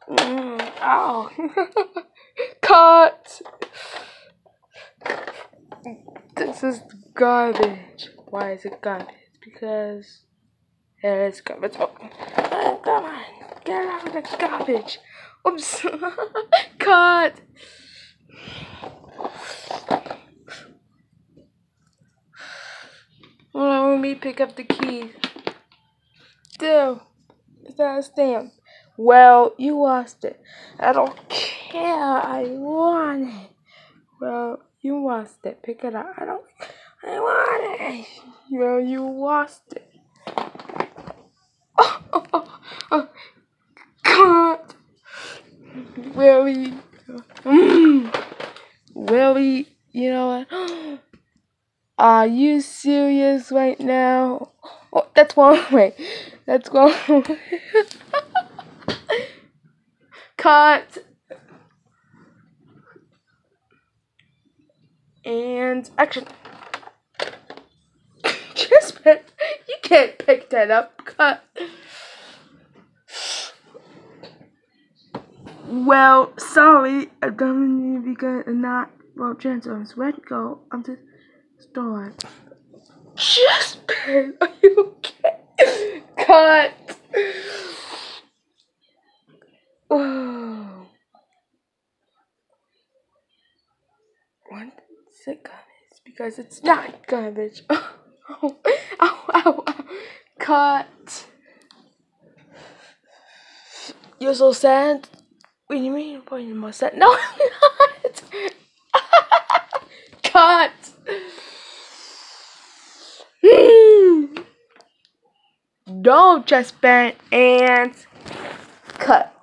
Ow. Cut! This is garbage. Why is it garbage? Because it is garbage. Oh, come on. Get out of the garbage. Oops. Cut! Well, let me pick up the keys. Dude, is that a stamp? Well, you lost it. I don't care. I want it. Well, you lost it. Pick it up. I want it. Well, you lost it. Oh, God. Willie. Willie, you know what? Are you serious right now? Oh, that's one way. That's one way. Cut. And action. Chespin, you can't pick that up. Cut. Well, sorry, I don't need because not well transforms. Let go of the storm. Chespin, are you okay? Cut. Oh. What is it garbage? Because it's not garbage. Ow, ow, ow, ow. Cut. You're so sad. What do you mean you're more sad? No, I'm not. Cut. Don't just bend and cut.